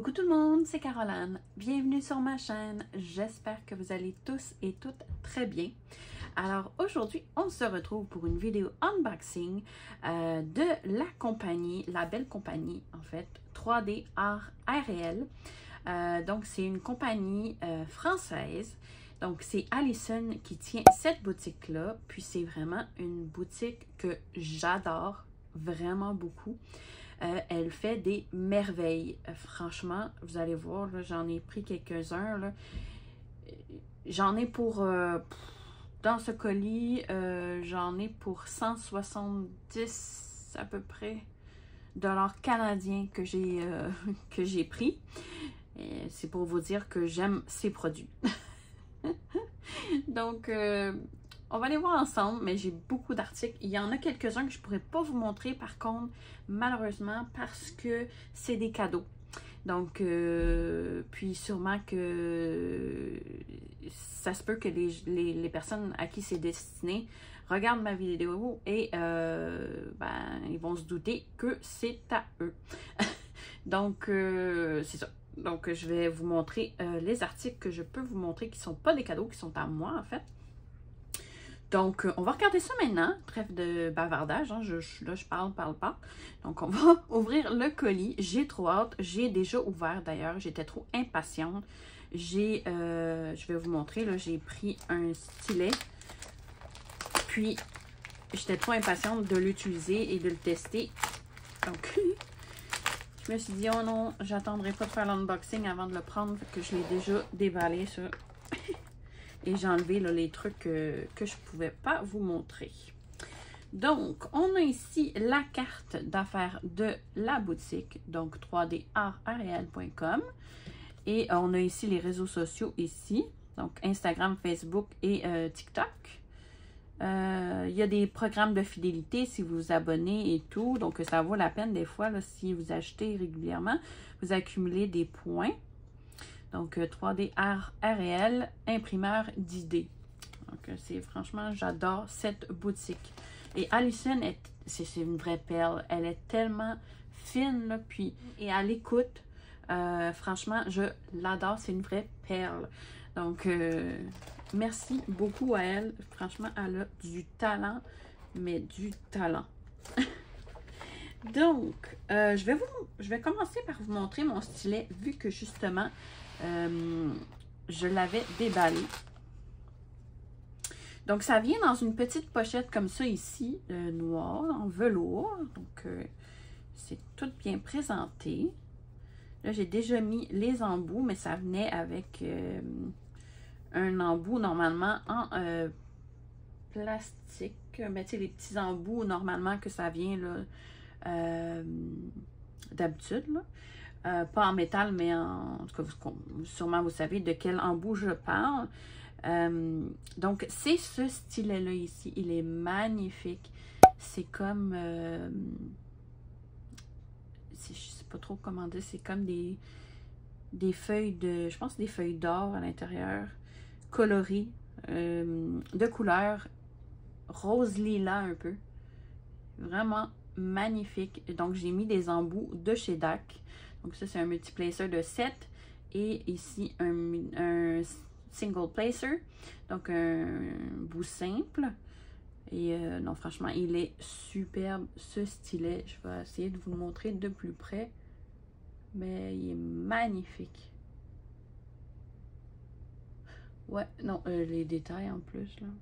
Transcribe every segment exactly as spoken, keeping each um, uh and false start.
Coucou tout le monde, c'est Caroline. Bienvenue sur ma chaîne. J'espère que vous allez tous et toutes très bien. Alors aujourd'hui, on se retrouve pour une vidéo unboxing euh, de la compagnie, la belle compagnie en fait, trois D Art Réel. Euh, donc c'est une compagnie euh, française. Donc c'est Alison qui tient cette boutique-là. Puis c'est vraiment une boutique que j'adore vraiment beaucoup. Euh, elle fait des merveilles. Euh, franchement, vous allez voir, j'en ai pris quelques-uns. J'en ai pour, euh, dans ce colis, euh, j'en ai pour cent soixante-dix à peu près dollars canadiens que j'ai euh, que j'ai pris. C'est pour vous dire que j'aime ces produits. Donc, euh, on va les voir ensemble, mais j'ai beaucoup d'articles. Il y en a quelques-uns que je ne pourrais pas vous montrer, par contre, malheureusement, parce que c'est des cadeaux. Donc, euh, puis sûrement que ça se peut que les, les, les personnes à qui c'est destiné regardent ma vidéo et euh, ben, ils vont se douter que c'est à eux. Donc, euh, c'est ça. Donc, je vais vous montrer euh, les articles que je peux vous montrer qui ne sont pas des cadeaux, qui sont à moi, en fait. Donc, on va regarder ça maintenant. Trêve de bavardage. Hein. Je, je, là, je parle, parle pas. Donc, on va ouvrir le colis. J'ai trop hâte. J'ai déjà ouvert d'ailleurs. J'étais trop impatiente. J'ai, euh, je vais vous montrer, là, j'ai pris un stylet. Puis, j'étais trop impatiente de l'utiliser et de le tester. Donc, je me suis dit, oh non, j'attendrai pas de faire l'unboxing avant de le prendre. Fait que je l'ai déjà déballé, ça. Et j'ai enlevé là, les trucs que, que je ne pouvais pas vous montrer. Donc, on a ici la carte d'affaires de la boutique, donc trois D art réel point com. Et on a ici les réseaux sociaux ici, donc Instagram, Facebook et euh, TikTok. Euh, il y a des programmes de fidélité si vous vous abonnez et tout. Donc, ça vaut la peine des fois, là, si vous achetez régulièrement, vous accumulez des points. Donc, trois D Art Réel, imprimeur d'idées. Donc, c'est franchement, j'adore cette boutique. Et Alison, c'est une vraie perle. Elle est tellement fine, là, puis, et à l'écoute. Euh, franchement, je l'adore. C'est une vraie perle. Donc, euh, merci beaucoup à elle. Franchement, elle a du talent, mais du talent. Donc, euh, je, vais vous, je vais commencer par vous montrer mon stylet, vu que justement, euh, je l'avais déballé. Donc, ça vient dans une petite pochette comme ça ici, euh, noire, en velours. Donc, euh, c'est tout bien présenté. Là, j'ai déjà mis les embouts, mais ça venait avec euh, un embout normalement en euh, plastique. Mais tu sais, les petits embouts normalement que ça vient là. Euh, d'habitude, euh, pas en métal, mais en, en tout cas, vous, sûrement vous savez de quel embout je parle. Euh, donc, c'est ce stylet-là ici. Il est magnifique. C'est comme, euh, je sais pas trop comment dire, c'est comme des, des feuilles de, je pense des feuilles d'or à l'intérieur, colorées, euh, de couleur rose lilas un peu. Vraiment magnifique. Donc, j'ai mis des embouts de chez D A C. Donc, ça, c'est un multiplacer de sept. Et ici, un, un single placer. Donc, un bout simple. Et euh, non, franchement, il est superbe, ce stylet. Je vais essayer de vous le montrer de plus près. Mais il est magnifique. Ouais, non, euh, les détails en plus, là.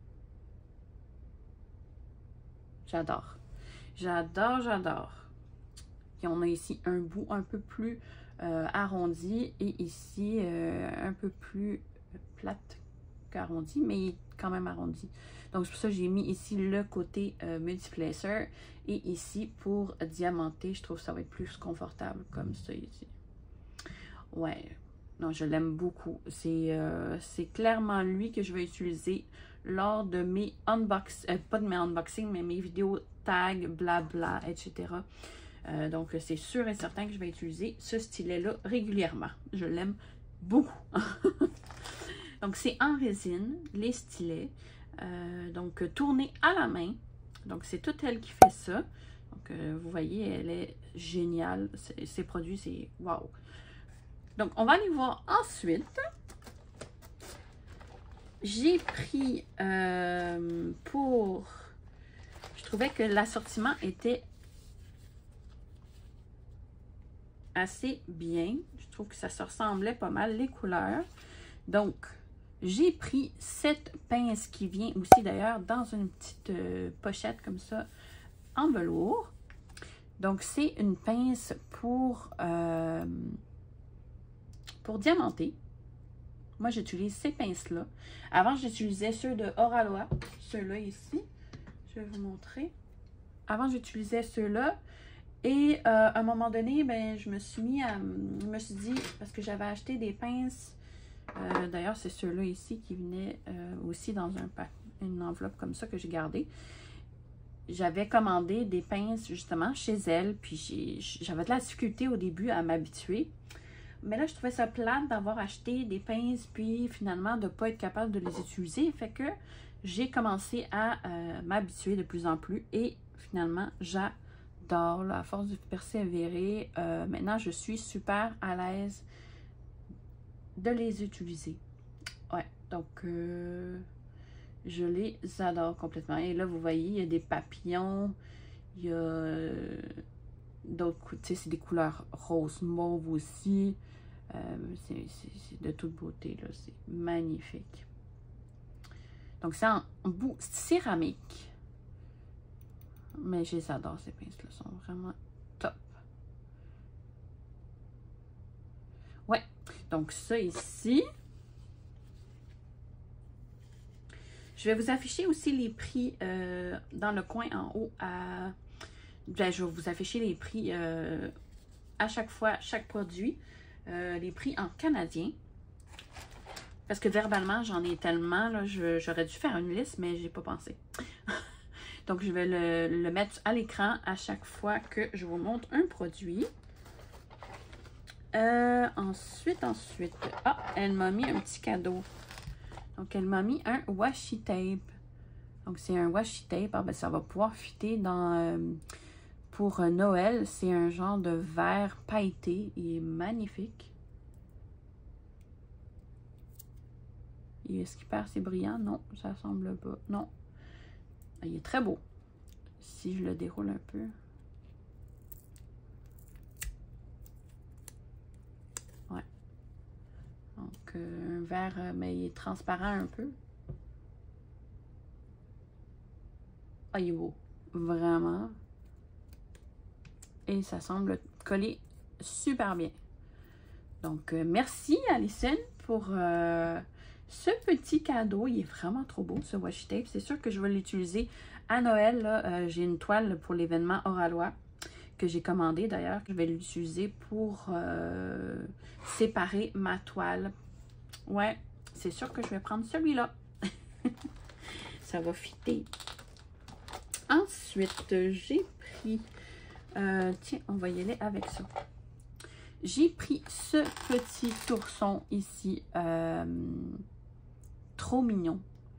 J'adore. J'adore, j'adore. Et on a ici un bout un peu plus euh, arrondi et ici euh, un peu plus plate qu'arrondi, mais quand même arrondi. Donc, c'est pour ça que j'ai mis ici le côté euh, multiplacer et ici pour diamanter. Je trouve que ça va être plus confortable comme ça ici. Ouais, non, je l'aime beaucoup. C'est euh, c'est clairement lui que je vais utiliser lors de mes unboxings, euh, pas de mes unboxings, mais mes vidéos tag, blabla, et cetera. Euh, donc, c'est sûr et certain que je vais utiliser ce stylet-là régulièrement. Je l'aime beaucoup. Donc, c'est en résine, les stylets. Euh, donc, tourné à la main. Donc, c'est toute elle qui fait ça. Donc, euh, vous voyez, elle est géniale. Ces produits, c'est wow. Donc, on va aller voir ensuite. J'ai pris euh, pour... Je trouvais que l'assortiment était assez bien. Je trouve que ça se ressemblait pas mal, les couleurs. Donc, j'ai pris cette pince qui vient aussi d'ailleurs dans une petite euh, pochette comme ça, en velours. Donc, c'est une pince pour, euh, pour diamanter. Moi, j'utilise ces pinces-là. Avant, j'utilisais ceux de Oralois. Ceux-là ici. Je vais vous montrer. Avant, j'utilisais ceux-là. Et euh, à un moment donné, ben, je me suis mis à... Je me suis dit, parce que j'avais acheté des pinces. Euh, D'ailleurs, c'est ceux-là ici qui venaient euh, aussi dans un pack, une enveloppe comme ça que j'ai gardée. J'avais commandé des pinces justement chez elle, puis j'avais de la difficulté au début à m'habituer. Mais là, je trouvais ça plate d'avoir acheté des pinces, puis finalement de ne pas être capable de les utiliser. Fait que j'ai commencé à euh, m'habituer de plus en plus et finalement, j'adore. À force de persévérer, euh, maintenant, je suis super à l'aise de les utiliser. Ouais, donc... Euh je les adore complètement. Et là, vous voyez, il y a des papillons. Il y a euh, d'autres, tu sais, c'est des couleurs rose mauve aussi. Euh, c'est de toute beauté, là. C'est magnifique. Donc, c'est en bout céramique. Mais je les adore, ces pinces-là. Sont vraiment top. Ouais. Donc, ça ici... Je vais vous afficher aussi les prix euh, dans le coin en haut. À... Ben, je vais vous afficher les prix euh, à chaque fois, chaque produit. Euh, les prix en canadien. Parce que verbalement, j'en ai tellement. J'aurais dû faire une liste, mais j'ai pas pensé. Donc, je vais le, le mettre à l'écran à chaque fois que je vous montre un produit. Euh, ensuite, ensuite... Ah, elle m'a mis un petit cadeau. Donc, elle m'a mis un washi tape. Donc, c'est un washi tape. Ah, ben, ça va pouvoir fitter dans... Euh, pour euh, Noël, c'est un genre de verre pailleté. Il est magnifique. Est-ce qu'il perd ses brillants? Non, ça semble pas. Non. Il est très beau. Si je le déroule un peu. Ouais. Donc, euh, un verre, euh, mais il est transparent un peu. Ah, il est beau. Vraiment. Et ça semble coller super bien. Donc, euh, merci Alison pour euh, ce petit cadeau. Il est vraiment trop beau, ce washi tape. C'est sûr que je vais l'utiliser à Noël. Euh, j'ai une toile pour l'événement Oralois que j'ai commandé d'ailleurs. Je vais l'utiliser pour euh, séparer ma toile. Ouais, c'est sûr que je vais prendre celui-là. Ça va fitter. Ensuite, j'ai pris... Euh, tiens, on va y aller avec ça. J'ai pris ce petit ourson ici. Euh, trop mignon.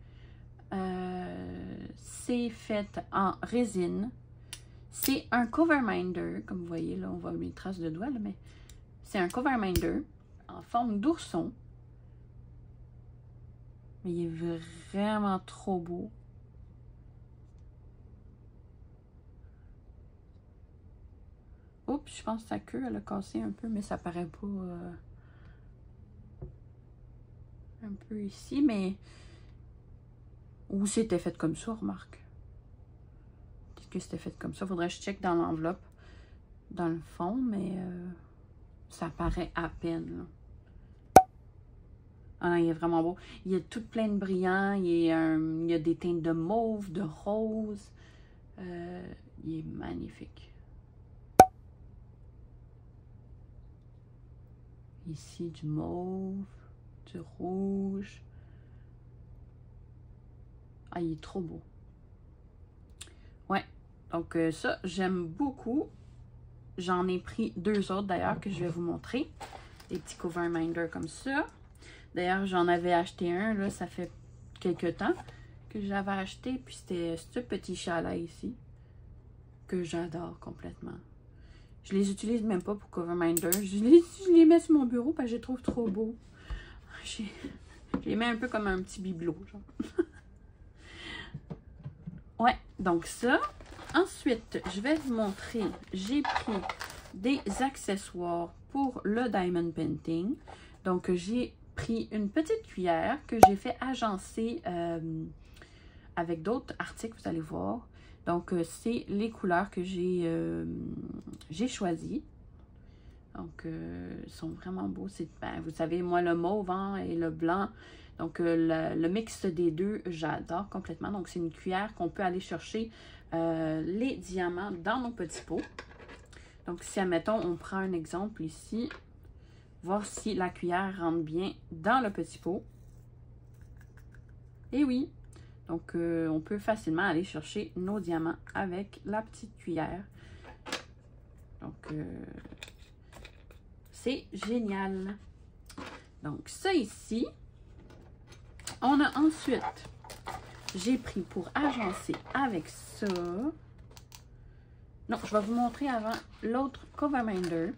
Euh, c'est fait en résine. C'est un cover minder. Comme vous voyez, là, on voit mes traces de doigts, là, mais c'est un cover minder en forme d'ourson. Mais il est vraiment trop beau. Oups, je pense que sa queue, elle a cassé un peu, mais ça paraît pas euh, un peu ici, mais ou c'était fait comme ça, remarque. Peut-être que c'était fait comme ça. Faudrait que je check dans l'enveloppe, dans le fond, mais euh, ça paraît à peine, là. Ah non, il est vraiment beau. Il est tout plein de brillants. Il, est, euh, il y a des teintes de mauve, de rose. Euh, il est magnifique. Ici, du mauve, du rouge. Ah, il est trop beau. Ouais, donc euh, ça, j'aime beaucoup. J'en ai pris deux autres d'ailleurs que je vais vous montrer. Des petits cover minders comme ça. D'ailleurs, j'en avais acheté un, là, ça fait quelques temps que j'avais acheté. Puis c'était ce petit chalet ici que j'adore complètement. Je les utilise même pas pour Coverminder. Je les, je les mets sur mon bureau parce que je les trouve trop beaux. Je les mets un peu comme un petit bibelot, genre. Ouais, donc ça. Ensuite, je vais vous montrer. J'ai pris des accessoires pour le Diamond Painting. Donc, j'ai pris une petite cuillère que j'ai fait agencer euh, avec d'autres articles, vous allez voir. Donc, euh, c'est les couleurs que j'ai euh, j'ai choisies. Donc, euh, ils sont vraiment beaux. Ben, vous savez, moi, le mauve hein, et le blanc. Donc, euh, le, le mix des deux, j'adore complètement. Donc, c'est une cuillère qu'on peut aller chercher euh, les diamants dans nos petits pots. Donc, si, admettons, on prend un exemple ici, voir si la cuillère rentre bien dans le petit pot. Et oui, donc euh, on peut facilement aller chercher nos diamants avec la petite cuillère. Donc, euh, c'est génial. Donc, ça ici, on a ensuite, j'ai pris pour agencer avec ça. Non, je vais vous montrer avant l'autre Coverminder.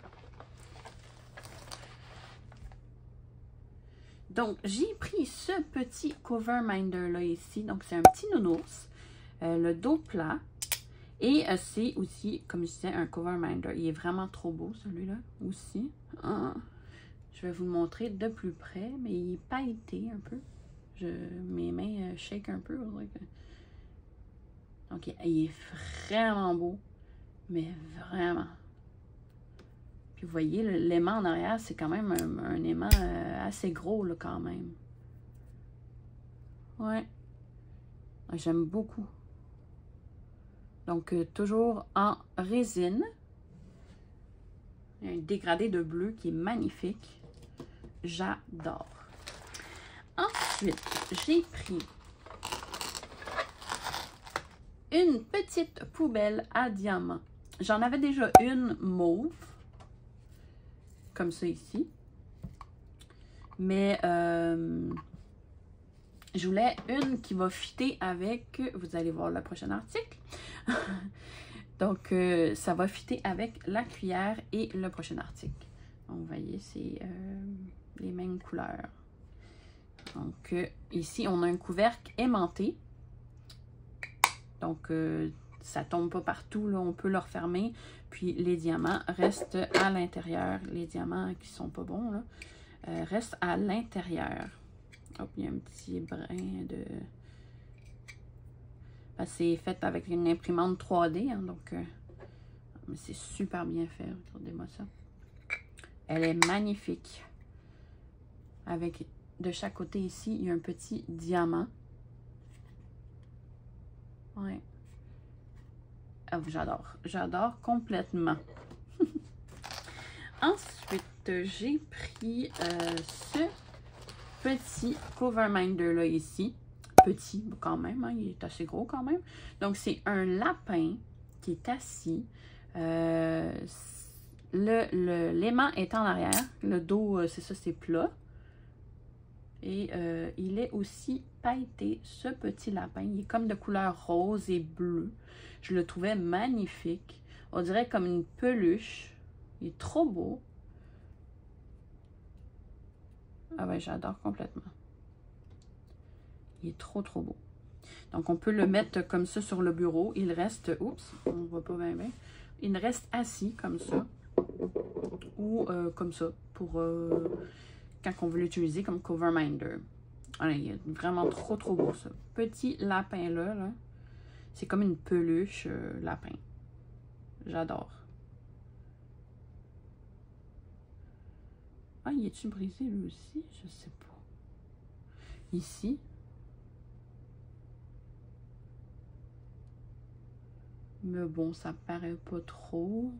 Donc, j'ai pris ce petit Coverminder-là ici. Donc, c'est un petit nounours. Euh, le dos plat. Et euh, c'est aussi, comme je disais, un Coverminder. Il est vraiment trop beau, celui-là, aussi. Ah, je vais vous le montrer de plus près. Mais il est pailleté un peu. Je, mes mains euh, shake un peu. Que... Donc, il est vraiment beau. Mais vraiment. Puis vous voyez, l'aimant en arrière, c'est quand même un, un aimant euh, assez gros, là, quand même. Ouais. J'aime beaucoup. Donc, euh, toujours en résine. Il y a un dégradé de bleu qui est magnifique. J'adore. Ensuite, j'ai pris une petite poubelle à diamants. J'en avais déjà une mauve. Comme ça ici. Mais euh, je voulais une qui va fitter avec, vous allez voir le prochain article. Donc, euh, ça va fitter avec la cuillère et le prochain article. Donc, vous voyez, c'est euh, les mêmes couleurs. Donc, euh, ici, on a un couvercle aimanté. Donc, euh, ça tombe pas partout, là, on peut le refermer. Puis les diamants restent à l'intérieur. Les diamants qui sont pas bons, là, euh, restent à l'intérieur. Hop, il y a un petit brin de... Ben, c'est fait avec une imprimante trois D, hein, donc... Euh... Mais c'est super bien fait, regardez-moi ça. Elle est magnifique. Avec, de chaque côté ici, il y a un petit diamant. Ouais. Oh, j'adore. J'adore complètement. Ensuite, j'ai pris euh, ce petit Coverminder-là ici. Petit quand même, hein, il est assez gros quand même. Donc, c'est un lapin qui est assis. Euh, le, l'aimant est en arrière. Le dos, c'est ça, c'est plat. Et euh, il est aussi pailleté, ce petit lapin. Il est comme de couleur rose et bleue. Je le trouvais magnifique. On dirait comme une peluche. Il est trop beau. Ah ouais, j'adore complètement. Il est trop, trop beau. Donc, on peut le mettre comme ça sur le bureau. Il reste... Oups, on ne voit pas bien, bien. Il reste assis comme ça. Ou euh, comme ça, pour... Euh, quand on veut l'utiliser comme Coverminder. Ah, il est vraiment trop, trop beau, ça. Petit lapin-là, là. C'est comme une peluche euh, lapin. J'adore. Ah, il est-tu brisé, lui aussi? Je sais pas. Ici. Mais bon, ça paraît pas trop.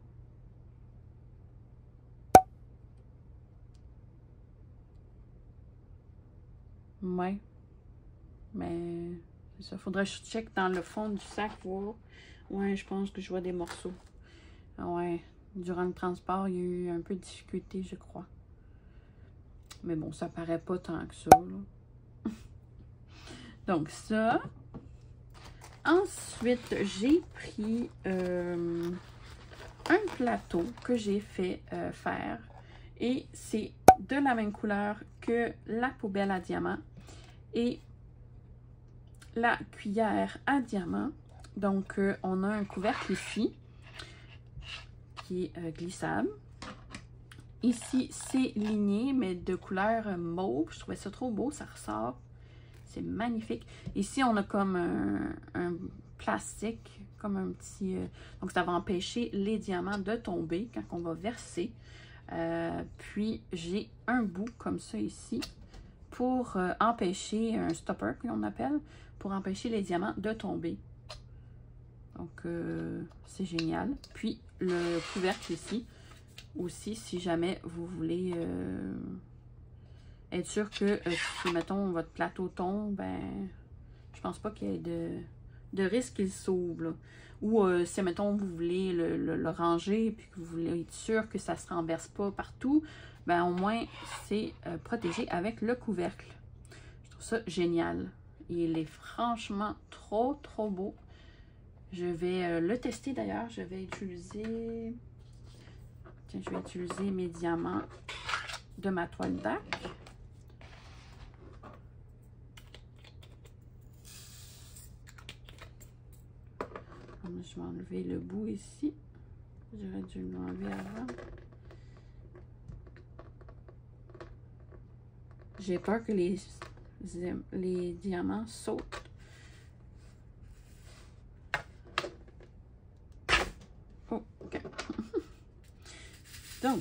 Ouais. Mais c'est ça. Faudrait que je check dans le fond du sac voir. Ouais, je pense que je vois des morceaux. Ouais. Durant le transport, il y a eu un peu de difficulté, je crois. Mais bon, ça paraît pas tant que ça, là. Donc, ça. Ensuite, j'ai pris... Euh, un plateau que j'ai fait euh, faire. Et c'est de la même couleur que la poubelle à diamant et la cuillère à diamant. Donc, euh, on a un couvercle ici qui est euh, glissable. Ici, c'est ligné, mais de couleur mauve. Je trouvais ça trop beau, ça ressort. C'est magnifique. Ici, on a comme un, un plastique, comme un petit... Euh, donc, ça va empêcher les diamants de tomber quand on va verser. Euh, puis, j'ai un bout comme ça ici pour euh, empêcher, un stopper qu'on appelle, pour empêcher les diamants de tomber. Donc, euh, c'est génial. Puis, le couvercle ici, aussi, si jamais vous voulez euh, être sûr que, euh, si, mettons, votre plateau tombe, ben, je pense pas qu'il y ait de, de risque qu'il s'ouvre, là. Ou euh, si, mettons, vous voulez le, le, le ranger, puis que vous voulez être sûr que ça ne se renverse pas partout, ben, au moins, c'est euh, protégé avec le couvercle. Je trouve ça génial. Il est franchement trop, trop beau. Je vais euh, le tester d'ailleurs. Je vais utiliser... Tiens, je vais utiliser mes diamants de ma toile d'ac. Je vais enlever le bout ici. J'aurais dû l'enlever avant. J'ai peur que les, les diamants sautent. Oh, ok. Donc,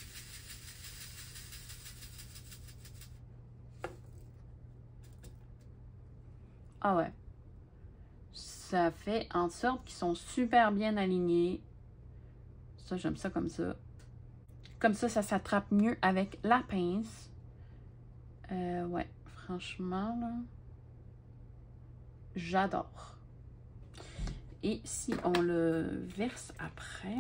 ah ouais, ça fait en sorte qu'ils sont super bien alignés. Ça, j'aime ça comme ça. Comme ça, ça s'attrape mieux avec la pince. Euh, ouais, franchement, là, j'adore. Et si on le verse après...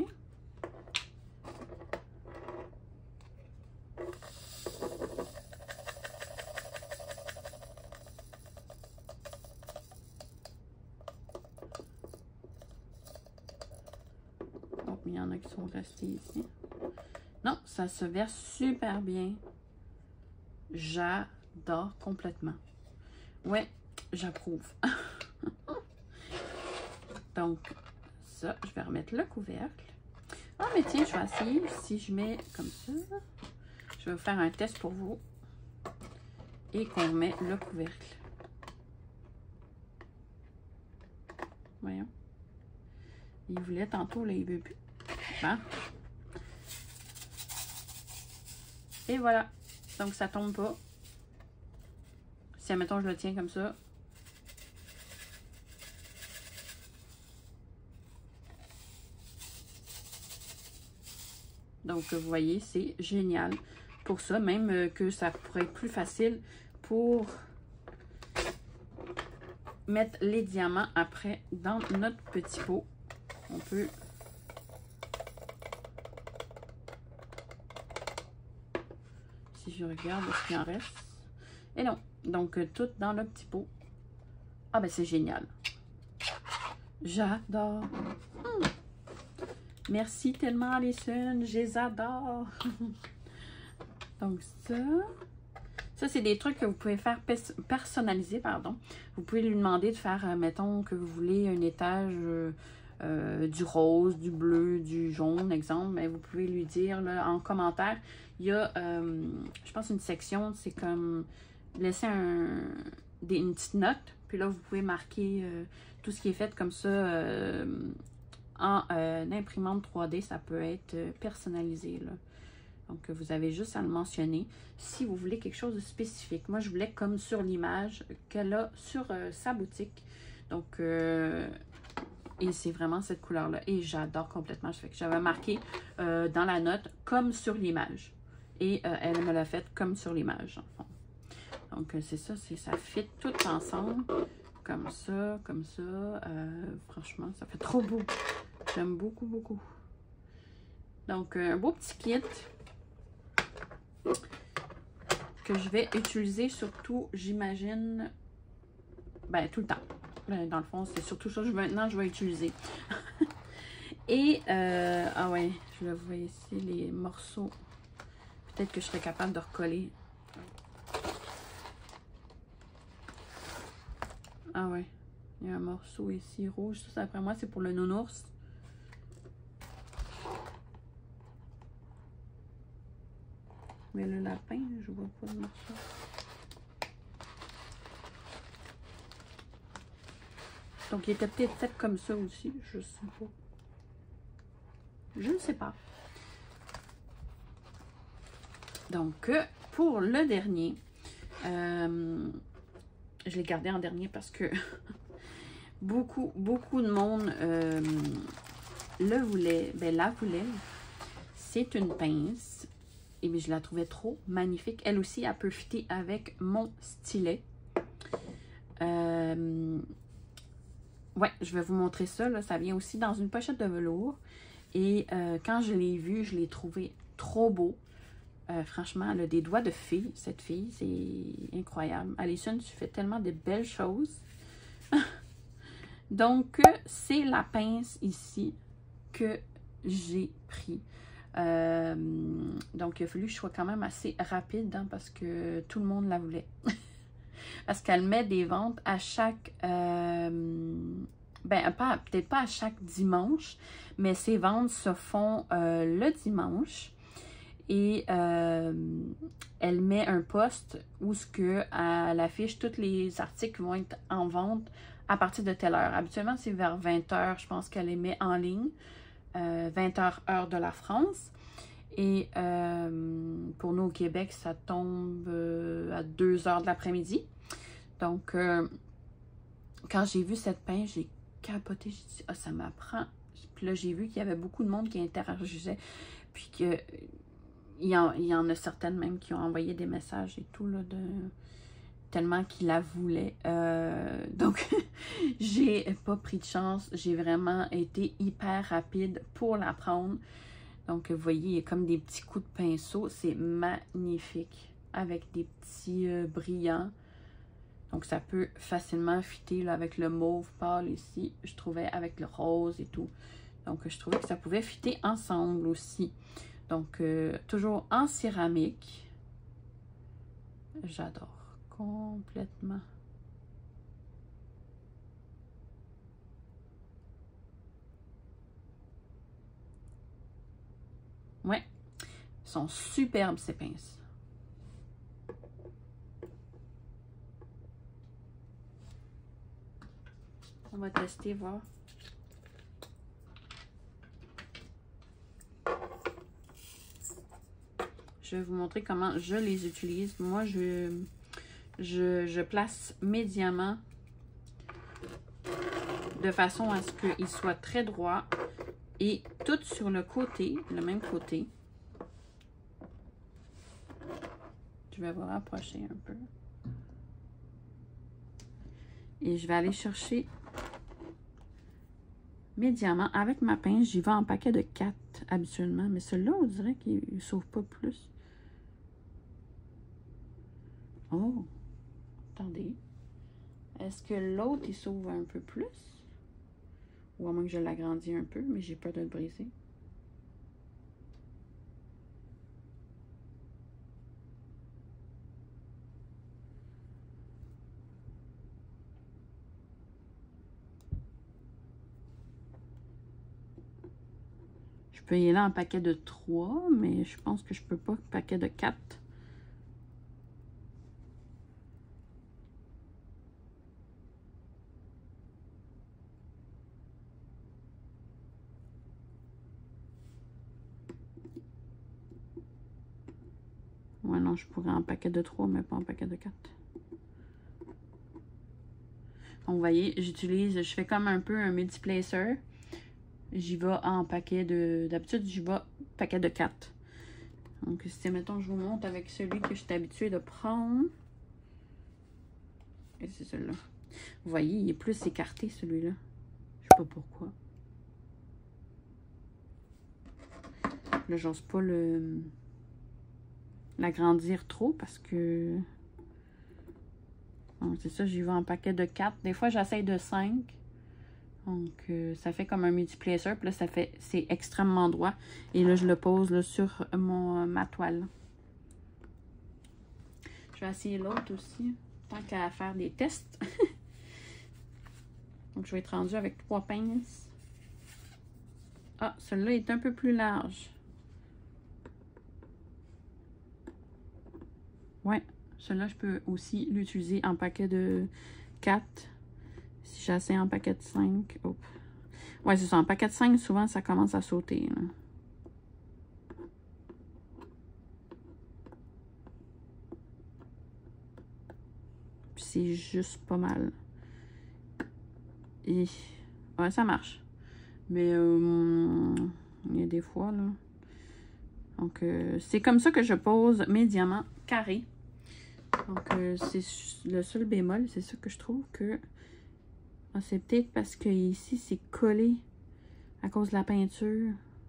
Il y en a qui sont restés ici. Non, ça se verse super bien. J'adore complètement. Ouais, j'approuve. Donc, ça, je vais remettre le couvercle. Ah, mais tiens, je vais essayer si je mets comme ça. Je vais vous faire un test pour vous. Et qu'on met le couvercle. Voyons. Il voulait tantôt, là, il veut plus. Bon. Et voilà. Donc, ça tombe pas. Si, admettons, je le tiens comme ça. Donc, vous voyez, c'est génial pour ça. Même que ça pourrait être plus facile pour mettre les diamants après dans notre petit pot. On peut... Si je regarde ce qu'il en reste. Et non. Donc, tout dans le petit pot. Ah, ben c'est génial. J'adore. Hum. Merci tellement, Alison. Je les adore. Donc, ça... Ça, c'est des trucs que vous pouvez faire personnaliser, pardon. Vous pouvez lui demander de faire, euh, mettons, que vous voulez un étage euh, euh, du rose, du bleu, du jaune, exemple. Mais vous pouvez lui dire là, en commentaire. Il y a, euh, je pense, une section, c'est comme laisser un, des, une petite note. Puis là, vous pouvez marquer euh, tout ce qui est fait comme ça euh, en euh, imprimante trois D. Ça peut être euh, personnalisé, là. Donc, vous avez juste à le mentionner si vous voulez quelque chose de spécifique. Moi, je voulais comme sur l'image qu'elle a sur euh, sa boutique. Donc, euh, et c'est vraiment cette couleur-là. Et j'adore complètement. J'avais marqué euh, dans la note comme sur l'image. Et euh, elle me l'a fait comme sur l'image. Donc, euh, c'est ça. Ça fit tout ensemble. Comme ça, comme ça. Euh, franchement, ça fait trop beau. J'aime beaucoup, beaucoup. Donc, un beau petit kit que je vais utiliser surtout, j'imagine, ben tout le temps. Ben, dans le fond, c'est surtout ça que je, maintenant je vais utiliser. Et, euh, ah ouais, je le vois ici, les morceaux. Peut-être que je serais capable de recoller. Ah ouais, il y a un morceau ici rouge. Ça, après moi, c'est pour le nounours. Mais le lapin, je vois pas le morceau. Donc, il était peut-être fait comme ça aussi. Je sais pas. Je ne sais pas. Donc, pour le dernier, euh, je l'ai gardé en dernier parce que beaucoup, beaucoup de monde euh, le voulait, ben la voulait. C'est une pince. Et bien, je la trouvais trop magnifique. Elle aussi, elle peut fitter avec mon stylet. Euh, ouais, je vais vous montrer ça. Là. Ça vient aussi dans une pochette de velours. Et euh, quand je l'ai vu, je l'ai trouvé trop beau. Euh, franchement, elle a des doigts de fée, cette fille. C'est incroyable. Alison, tu fais tellement de belles choses. Donc, c'est la pince ici que j'ai pris. Euh, donc, il a fallu que je sois quand même assez rapide hein, parce que tout le monde la voulait. Parce qu'elle met des ventes à chaque... Euh, ben, pas, peut-être pas à chaque dimanche, mais ces ventes se font euh, le dimanche. Et euh, elle met un post où ce que elle affiche tous les articles qui vont être en vente à partir de telle heure. Habituellement, c'est vers vingt heures, je pense qu'elle les met en ligne. Euh, vingt heures, heure de la France. Et euh, pour nous au Québec, ça tombe euh, à deux heures de l'après-midi. Donc, euh, quand j'ai vu cette pince, j'ai capoté. J'ai dit, ah, ça m'apprend. Puis là, j'ai vu qu'il y avait beaucoup de monde qui interagissait. Puis que il y, en, il y en a certaines même qui ont envoyé des messages et tout, là, de, tellement qu'ils la voulaient. Euh, donc, j'ai pas pris de chance. J'ai vraiment été hyper rapide pour la prendre. Donc, vous voyez, il y a comme des petits coups de pinceau. C'est magnifique. Avec des petits euh, brillants. Donc, ça peut facilement fitter là, avec le mauve pâle ici. Je trouvais avec le rose et tout. Donc, je trouvais que ça pouvait fitter ensemble aussi. Donc, euh, toujours en céramique. J'adore complètement. Ouais, ils sont superbes ces pinces. On va tester, voir. Je vais vous montrer comment je les utilise. Moi, je, je, je place médiamment de façon à ce qu'ils soient très droits et tout sur le côté, le même côté. Je vais vous rapprocher un peu. Et je vais aller chercher médiamment. Avec ma pince, j'y vais en paquet de quatre habituellement. Mais celui-là, on dirait qu'il ne s'ouvre pas plus. Oh! Attendez. Est-ce que l'autre, il s'ouvre un peu plus? Ou à moins que je l'agrandis un peu, mais j'ai peur de le briser. Je peux y aller en paquet de trois, mais je pense que je peux pas paquet de quatre. Ouais, non, je pourrais en paquet de trois, mais pas en paquet de quatre. Donc, vous voyez, j'utilise, je fais comme un peu un multiplacer. J'y vais en paquet de... D'habitude, j'y vais paquet de quatre. Donc, si, mettons, je vous montre avec celui que je suis habituée de prendre. Et c'est celui-là. Vous voyez, il est plus écarté, celui-là. Je sais pas pourquoi. Là, j'ose pas le... l'agrandir trop parce que... C'est ça, j'y vais en paquet de quatre. Des fois, j'essaye de cinq. Donc, euh, ça fait comme un multiplacer. Puis là, ça fait, c'est extrêmement droit. Et là, je le pose là, sur mon, ma toile. Je vais essayer l'autre aussi, tant qu'à faire des tests. Donc, je vais être rendue avec trois pinces. Ah, celui-là est un peu plus large. Ouais, celui-là, je peux aussi l'utiliser en paquet de quatre. Si j'essaie en paquet de cinq. Oh. Ouais, c'est ça. En paquet de cinq, souvent, ça commence à sauter. Là. Puis c'est juste pas mal. Et ouais, ça marche. Mais euh, il y a des fois, là. Donc, euh, c'est comme ça que je pose mes diamants carrés. Donc, euh, c'est le seul bémol, c'est ça que je trouve que... Ah, c'est peut-être parce que ici, c'est collé à cause de la peinture.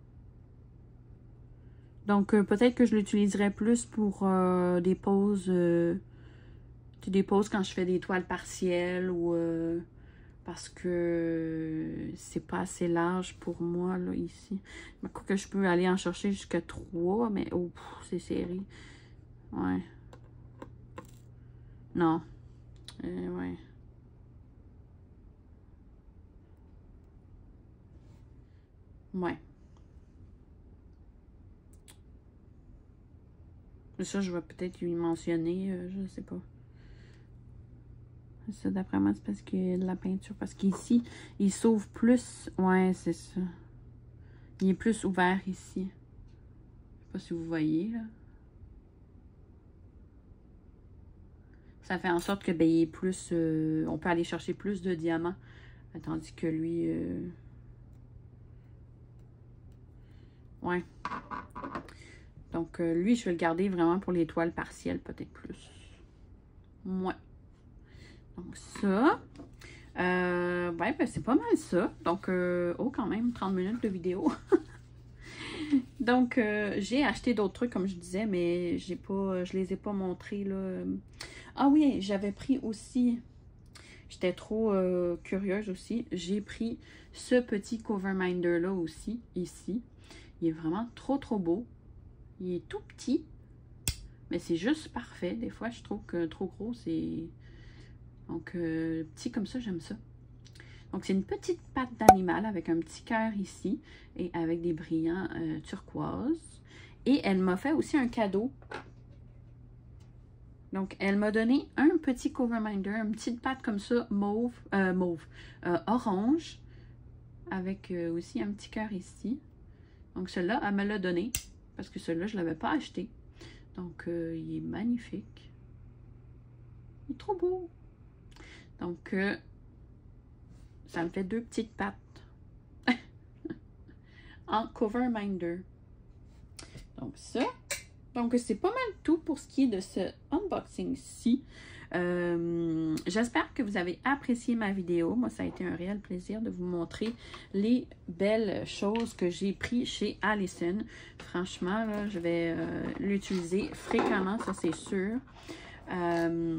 Donc, euh, peut-être que je l'utiliserai plus pour euh, des poses... Euh, des poses quand je fais des toiles partielles ou... Euh, parce que c'est pas assez large pour moi, là, ici. Je crois que je peux aller en chercher jusqu'à trois, mais oh, c'est serré. Ouais. Non. Euh, ouais. Ouais. Ça, je vais peut-être lui mentionner, euh, je sais pas. Ça, d'après moi, c'est parce qu'il y a de la peinture. Parce qu'ici, il s'ouvre plus. Ouais, c'est ça. Il est plus ouvert ici. Je sais pas si vous voyez, là. Ça fait en sorte que, ben, il est plus... Euh, on peut aller chercher plus de diamants. Tandis que lui... Euh... Ouais. Donc, euh, lui, je vais le garder vraiment pour les toiles partielles, peut-être plus. Ouais. Donc, ça... Euh, ouais, ben c'est pas mal ça. Donc, euh, oh, quand même, trente minutes de vidéo. Donc, euh, j'ai acheté d'autres trucs, comme je disais, mais j'ai pas, je les ai pas montrés, là. Ah oui, j'avais pris aussi, j'étais trop euh, curieuse aussi, j'ai pris ce petit cover minder-là aussi, ici. Il est vraiment trop, trop beau. Il est tout petit, mais c'est juste parfait. Des fois, je trouve que trop gros, c'est... Donc, euh, petit comme ça, j'aime ça. Donc, c'est une petite patte d'animal avec un petit cœur ici et avec des brillants euh, turquoise. Et elle m'a fait aussi un cadeau. Donc, elle m'a donné un petit cover minder, une petite patte comme ça, mauve, euh, mauve, euh, orange, avec euh, aussi un petit cœur ici. Donc, celui-là, elle me l'a donné parce que celui-là, je ne l'avais pas acheté. Donc, euh, il est magnifique. Il est trop beau. Donc, euh, ça me fait deux petites pattes en cover minder. Donc, ça. Donc, c'est pas mal tout pour ce qui est de ce unboxing-ci. Euh, J'espère que vous avez apprécié ma vidéo. Moi, ça a été un réel plaisir de vous montrer les belles choses que j'ai prises chez Allison. Franchement, là, je vais euh, l'utiliser fréquemment, ça c'est sûr. Euh,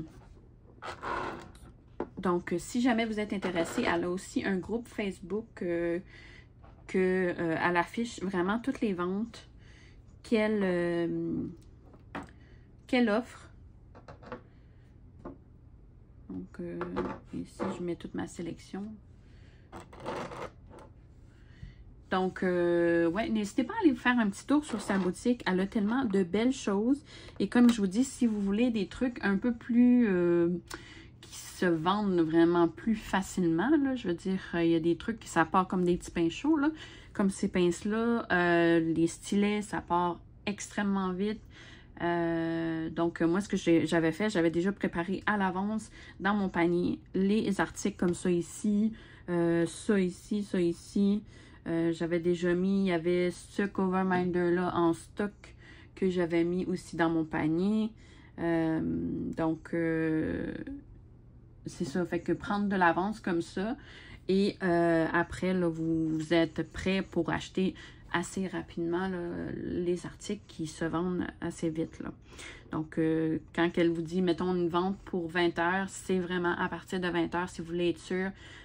donc, si jamais vous êtes intéressé, elle a aussi un groupe Facebook euh, que euh, elle affiche vraiment toutes les ventes qu'elle euh, qu'elle offre. Donc, euh, ici, je mets toute ma sélection. Donc, euh, ouais, n'hésitez pas à aller faire un petit tour sur sa boutique. Elle a tellement de belles choses. Et comme je vous dis, si vous voulez des trucs un peu plus... Euh, qui se vendent vraiment plus facilement, là, je veux dire, il y a des trucs qui ça part comme des petits pains chauds, là. Comme ces pinces-là, euh, les stylets, ça part extrêmement vite. Euh, donc, moi, ce que j'avais fait, j'avais déjà préparé à l'avance dans mon panier les articles comme ça ici, euh, ça ici, ça ici. Euh, j'avais déjà mis, il y avait ce cover minder-là en stock que j'avais mis aussi dans mon panier. Euh, donc, euh, c'est ça. Fait que prendre de l'avance comme ça et euh, après, là, vous, vous êtes prêt pour acheter assez rapidement là, les articles qui se vendent assez vite. Là. Donc, euh, quand elle vous dit, mettons une vente pour vingt heures, c'est vraiment à partir de vingt heures, si vous voulez être sûr,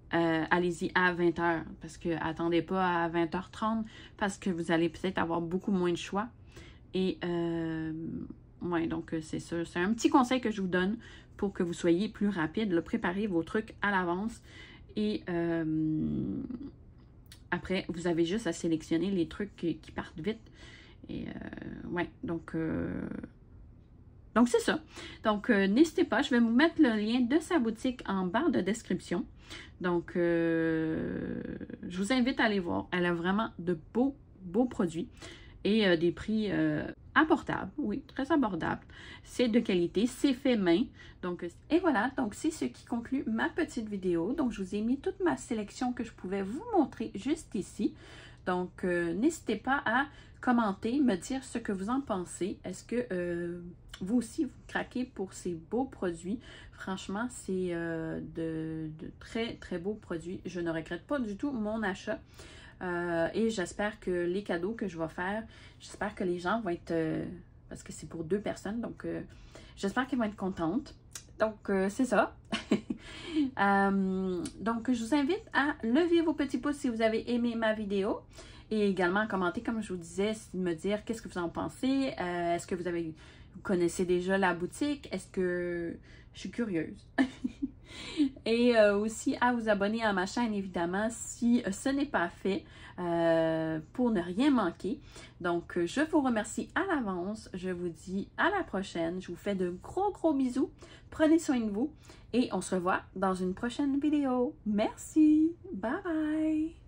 euh, allez-y à vingt heures. Parce que attendez pas à vingt heures trente parce que vous allez peut-être avoir beaucoup moins de choix. Et euh, ouais, donc c'est ça. C'est un petit conseil que je vous donne pour que vous soyez plus rapide. Là, préparez vos trucs à l'avance. Et euh, après, vous avez juste à sélectionner les trucs qui, qui partent vite. Et euh, ouais, donc... Euh, Donc, c'est ça. Donc, euh, n'hésitez pas, je vais vous mettre le lien de sa boutique en barre de description. Donc, euh, je vous invite à aller voir. Elle a vraiment de beaux, beaux produits et euh, des prix euh, abordables. Oui, très abordables. C'est de qualité, c'est fait main. Donc, et voilà, donc c'est ce qui conclut ma petite vidéo. Donc, je vous ai mis toute ma sélection que je pouvais vous montrer juste ici. Donc, euh, n'hésitez pas à commenter, me dire ce que vous en pensez. Est-ce que euh, vous aussi, vous craquez pour ces beaux produits? Franchement, c'est euh, de, de très, très beaux produits. Je ne regrette pas du tout mon achat. Euh, et j'espère que les cadeaux que je vais faire, j'espère que les gens vont être... Euh, parce que c'est pour deux personnes, donc euh, j'espère qu'elles vont être contentes. Donc, euh, c'est ça. euh, donc, je vous invite à lever vos petits pouces si vous avez aimé ma vidéo. Et également à commenter, comme je vous disais, me dire qu'est-ce que vous en pensez. Euh, Est-ce que vous avez vous connaissez déjà la boutique? Est-ce que... Je suis curieuse. Et euh, aussi à vous abonner à ma chaîne, évidemment, si ce n'est pas fait, euh, pour ne rien manquer. Donc, je vous remercie à l'avance. Je vous dis à la prochaine. Je vous fais de gros, gros bisous. Prenez soin de vous et on se revoit dans une prochaine vidéo. Merci. Bye bye.